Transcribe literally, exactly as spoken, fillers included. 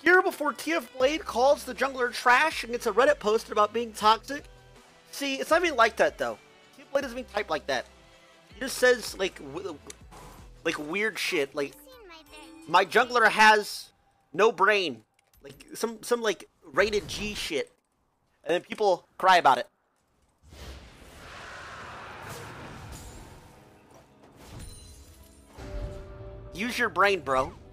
Here before TFBlade calls the jungler trash and gets a Reddit post about being toxic. See, it's not even like that though. TFBlade doesn't even type like that. He just says like, w like weird shit. Like, my jungler has no brain. Like some some like rated G shit, and then people cry about it. Use your brain, bro.